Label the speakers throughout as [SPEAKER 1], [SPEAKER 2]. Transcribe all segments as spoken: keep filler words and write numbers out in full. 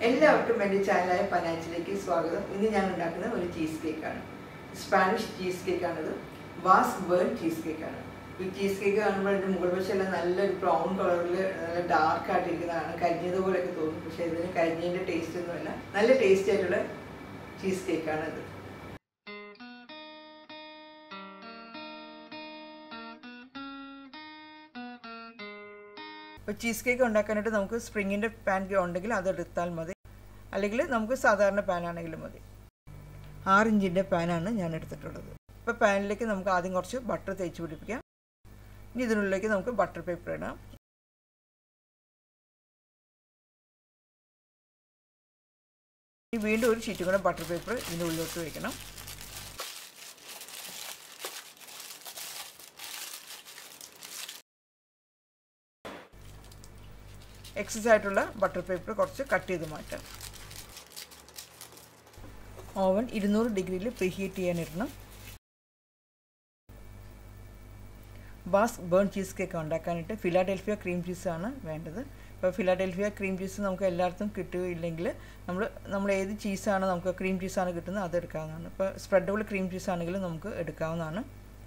[SPEAKER 1] എല്ലാവർക്കും എൻ്റെ ചാനലായ പനാച്ചിലേക്ക് സ്വാഗതം. ഇന്ന് ഞാൻ ഉണ്ടാക്കുന്ന ഒരു ചീസ് കേക്കാണ്. സ്പാനിഷ് ചീസ് കേക്കാണിത്. ബാസ്ക് ബേൺ ചീസ് കേക്കാണ്. ഈ ചീസ് കേക്ക് കാണുമ്പോൾ ഇതിൻ്റെ മുകൾ വശമെല്ലാം നല്ലൊരു ബ്രൗൺ കളറിൽ നല്ല ഡാർക്ക് ആയിട്ടിരിക്കുന്നതാണ്. കരിഞ്ഞതുപോലെയൊക്കെ തോന്നും. പക്ഷേ ഇതിന് കരിഞ്ഞതിൻ്റെ ടേസ്റ്റ് ഒന്നുമല്ല. നല്ല ടേസ്റ്റ് ആയിട്ടുള്ള ചീസ് കേക്കാണിത്. അപ്പോൾ ചീസ് കേക്ക് ഉണ്ടാക്കാനായിട്ട് നമുക്ക് സ്പ്രിങ്ങിൻ്റെ പാൻ ഉണ്ടെങ്കിൽ അത് എടുത്താൽ മതി, അല്ലെങ്കിൽ നമുക്ക് സാധാരണ പാനാണെങ്കിലും മതി. ആറ് ഇഞ്ചിൻ്റെ പാനാണ് ഞാൻ എടുത്തിട്ടുള്ളത്. ഇപ്പോൾ പാനിലേക്ക് നമുക്ക് ആദ്യം കുറച്ച് ബട്ടർ തേച്ച് പിടിപ്പിക്കാം. ഇനി ഇതിനുള്ളിലേക്ക് നമുക്ക് ബട്ടർ പേപ്പർ ഇടാം. ഇനി വീണ്ടും ഒരു ഷീറ്റും കൂടെ ബട്ടർ പേപ്പർ ഇതിൻ്റെ ഉള്ളിലോട്ട് വയ്ക്കണം. എക്സസ് ആയിട്ടുള്ള ബട്ടർ പേപ്പർ കുറച്ച് കട്ട് ചെയ്ത് മാറ്റാം. ഓവൻ ഇരുന്നൂറ് ഡിഗ്രിയിൽ പ്രീഹീറ്റ് ചെയ്യാനിടണം. ബാസ്ക് ബേൺ ചീസ് കേക്ക് ഉണ്ടാക്കാനായിട്ട് ഫിലാഡൽഫിയ ക്രീം ചീസാണ് വേണ്ടത്. ഇപ്പോൾ ഫിലാഡൽഫിയ ക്രീം ചീസ് നമുക്ക് എല്ലായിടത്തും കിട്ടുകയില്ലെങ്കിൽ നമ്മൾ നമ്മൾ ഏത് ചീസാണ് നമുക്ക് ക്രീം ചീസാണ് കിട്ടുന്നത് അത് എടുക്കാവുന്നതാണ്. ഇപ്പോൾ സ്പ്രെഡബിൾ ക്രീം ചീസ് ആണെങ്കിലും നമുക്ക് എടുക്കാവുന്നതാണ്.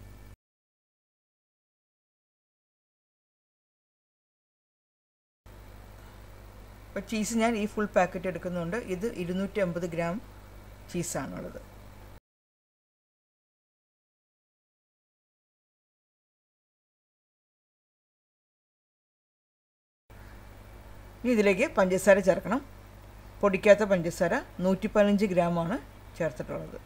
[SPEAKER 1] അപ്പോൾ ചീസ് ഞാൻ ഈ ഫുൾ പാക്കറ്റ് എടുക്കുന്നുണ്ട്. ഇത് ഇരുന്നൂറ്റി അമ്പത് ഗ്രാം ചീസാണുള്ളത്. ഇനി ഇതിലേക്ക് പഞ്ചസാര ചേർക്കണം. പൊടിക്കാത്ത പഞ്ചസാര നൂറ്റി പതിനഞ്ച് ഗ്രാമാണ് ചേർത്തിട്ടുള്ളത്.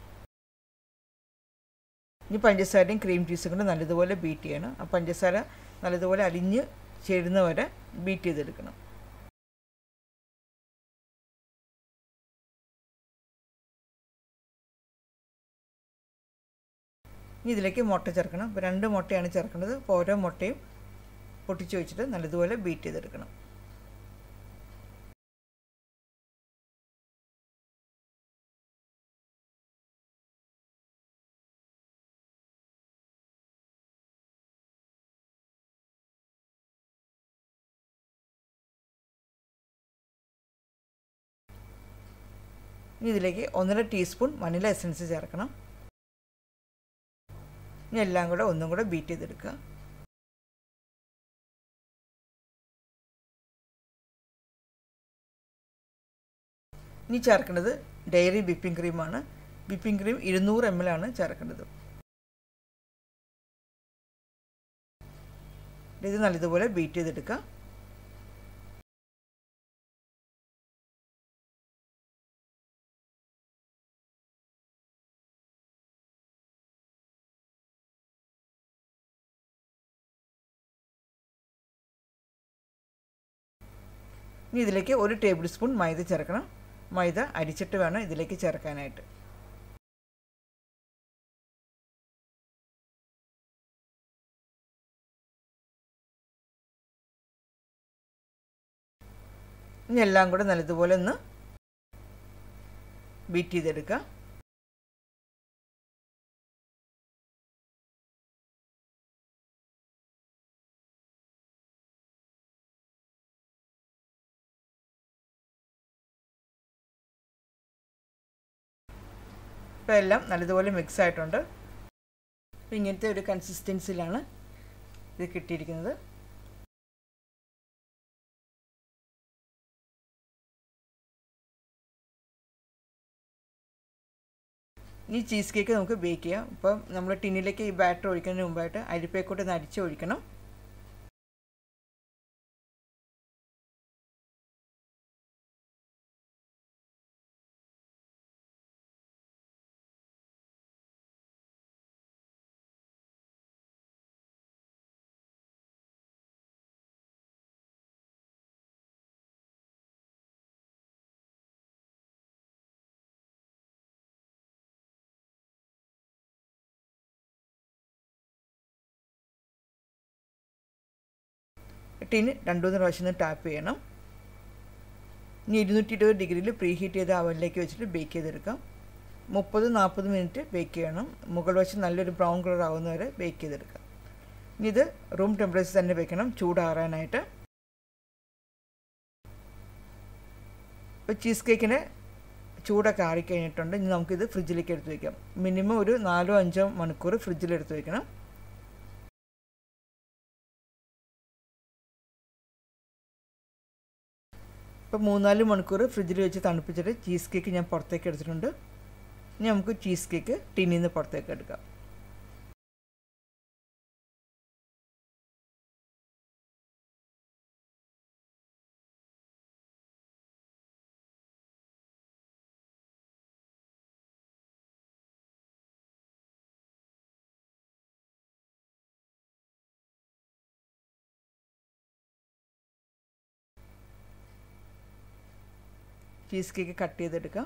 [SPEAKER 1] ഇനി പഞ്ചസാരയും ക്രീം ചീസും കൊണ്ട് നല്ലതുപോലെ ബീറ്റ് ചെയ്യണം. ആ പഞ്ചസാര നല്ലതുപോലെ അലിഞ്ഞ് ചേരുന്നവരെ ബീറ്റ് ചെയ്തെടുക്കണം. ഇനി ഇതിലേക്ക് മുട്ട ചേർക്കണം. ഇപ്പോൾ രണ്ട് മുട്ടയാണ് ചേർക്കേണ്ടത്. അപ്പോൾ ഓരോ മുട്ടയും പൊട്ടിച്ച് വെച്ചിട്ട് നല്ലതുപോലെ ബീറ്റ് ചെയ്തെടുക്കണം. ഇനി ഇതിലേക്ക് ഒന്നര ടീസ്പൂൺ വനില എസൻസ് ചേർക്കണം. ഇനി എല്ലാം കൂടെ ഒന്നും കൂടെ ബീറ്റ് ചെയ്തെടുക്കുക. ഇനി ചേർക്കേണ്ടത് ഡയറി വിപ്പിംഗ് ക്രീമാണ്. വിപ്പിംഗ് ക്രീം ഇരുന്നൂറ് എം എൽ ആണ് ചേർക്കേണ്ടത്. ഇത് നല്ലതുപോലെ ബീറ്റ് ചെയ്തെടുക്കുക. ഇനി ഇതിലേക്ക് ഒരു ടേബിൾ സ്പൂൺ മൈദ ചേർക്കണം. മൈദ അരിച്ചിട്ട് വേണം ഇതിലേക്ക് ചേർക്കാനായിട്ട്. ഇനി എല്ലാം കൂടെ നല്ലതുപോലെ ഒന്ന് ബീറ്റ് ചെയ്തെടുക്കുക. ഇപ്പോൾ എല്ലാം നല്ലതുപോലെ മിക്സ് ആയിട്ടുണ്ട്. അപ്പോൾ ഇങ്ങനത്തെ ഒരു കൺസിസ്റ്റൻസിയിലാണ് ഇത് കിട്ടിയിരിക്കുന്നത്. ഈ ചീസ് കേക്ക് നമുക്ക് ബേക്ക് ചെയ്യാം. ഇപ്പം നമ്മൾ ടിന്നിലേക്ക് ഈ ബാറ്റർ ഒഴിക്കുന്നതിന് മുമ്പായിട്ട് അരിപ്പയെക്കൂട്ട് ഒന്ന് അരിച്ച് ഒഴിക്കണം. ടിന് രണ്ടു മൂന്ന് പ്രാവശ്യം ഒന്ന് ടാപ്പ് ചെയ്യണം. ഇനി ഇരുന്നൂറ്റി ഇരുപത് ഡിഗ്രിയിൽ പ്രീ ഹീറ്റ് ചെയ്ത അവനിലേക്ക് വെച്ചിട്ട് ബേക്ക് ചെയ്തെടുക്കാം. മുപ്പത് നാൽപ്പത് മിനിറ്റ് ബേക്ക് ചെയ്യണം. മുകൾ വശം നല്ലൊരു ബ്രൗൺ കളർ ആവുന്നവരെ ബേക്ക് ചെയ്തെടുക്കാം. ഇനി ഇത് റൂം ടെമ്പറേച്ചർ തന്നെ വെക്കണം, ചൂടാറാനായിട്ട്. ഇപ്പോൾ ചീസ് കേക്കിന് ചൂടൊക്കെ ആറിക്കഴിഞ്ഞിട്ടുണ്ട്. ഇനി നമുക്കിത് ഫ്രിഡ്ജിലേക്ക് എടുത്ത് വയ്ക്കാം. മിനിമം ഒരു നാലോ അഞ്ചോ മണിക്കൂർ ഫ്രിഡ്ജിലെടുത്ത് വയ്ക്കണം. ഇപ്പോൾ മൂന്നാല് മണിക്കൂർ ഫ്രിഡ്ജിൽ വെച്ച് തണുപ്പിച്ചിട്ട് ചീസ് കേക്ക് ഞാൻ പുറത്തേക്ക് എടുത്തിട്ടുണ്ട്. ഇനി നമുക്ക് ചീസ് കേക്ക് ടിന്നിൽ നിന്ന് പുറത്തേക്ക് എടുക്കാം. ചീസ് കേക്ക് കട്ട് ചെയ്തെടുക്കാം.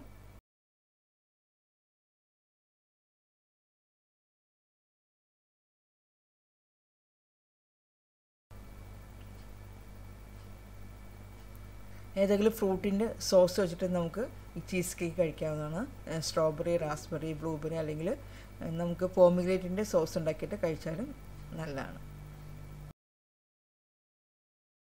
[SPEAKER 1] ഏതെങ്കിലും ഫ്രൂട്ടിൻ്റെ സോസ് വെച്ചിട്ട് നമുക്ക് ഈ ചീസ് കേക്ക് കഴിക്കാവുന്നതാണ്. സ്ട്രോബെറി, റാസ്ബെറി, ബ്ലൂബെറി അല്ലെങ്കിൽ നമുക്ക് പോമിഗ്രേറ്റിൻ്റെ സോസ് ഉണ്ടാക്കിയിട്ട് കഴിച്ചാലും നല്ലതാണ്.